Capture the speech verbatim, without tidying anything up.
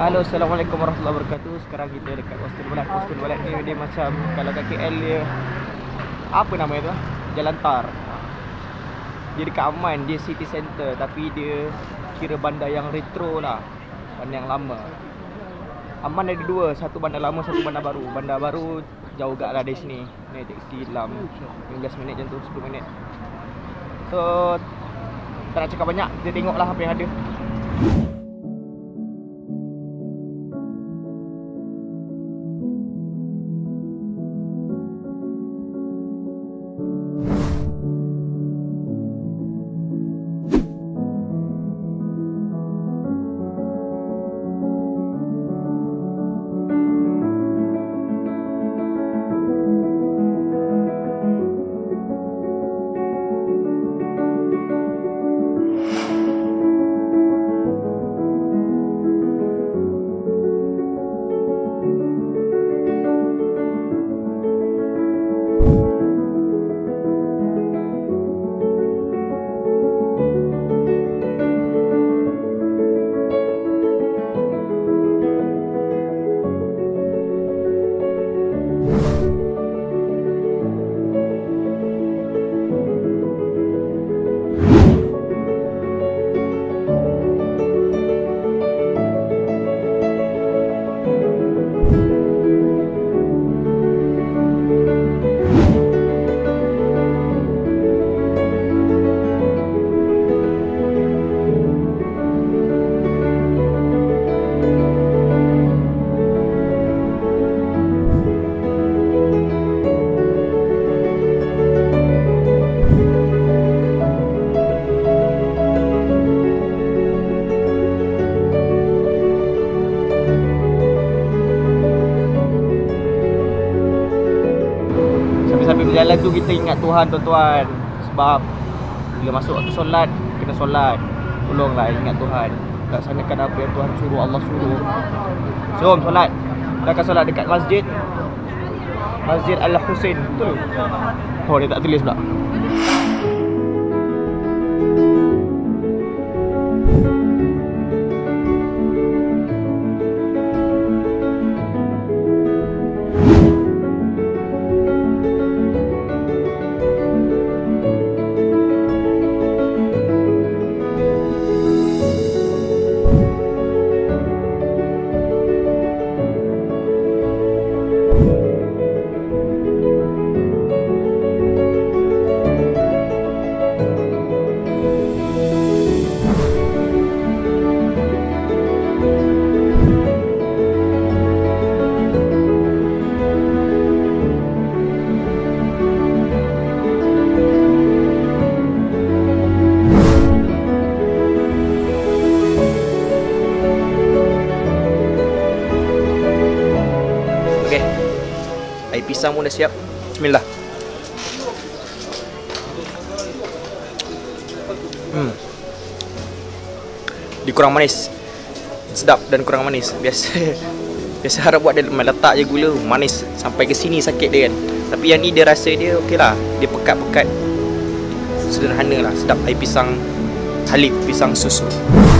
Halo, Assalamualaikum warahmatullahi wabarakatuh. Sekarang kita dekat Hostel Balat. Hostel Balat ni dia macam, kalau kat K L dia apa nama tu? Jalan Tar. Dia dekat Aman, dia city center, tapi dia kira bandar yang retro lah, bandar yang lama. Aman ada dua, satu bandar lama, satu bandar baru. Bandar baru jauh gak lah dari sini. Naik teksi dalam lima belas minit macam tu, sepuluh minit. So tak nak cakap banyak, kita tengoklah apa yang ada. Sambil berjalan tu kita ingat Tuhan, tuan-tuan. Sebab bila masuk waktu solat, kena solat. Tolonglah ingat Tuhan, laksanakan apa yang Tuhan suruh, Allah suruh. Jom solat. Kita akan solat dekat masjid Masjid Al-Husain. Betul? Oh, dia tak tulis pula. Air pisang pun dah siap. Bismillah. Hmm. Dia kurang manis. Sedap dan kurang manis. Biasa biasa harap buat dia letak je gula, manis sampai ke sini sakit dia kan. Tapi yang ni dia rasa dia okey lah. Dia pekat-pekat. Sederhana lah, sedap. Air pisang Halib, pisang susu.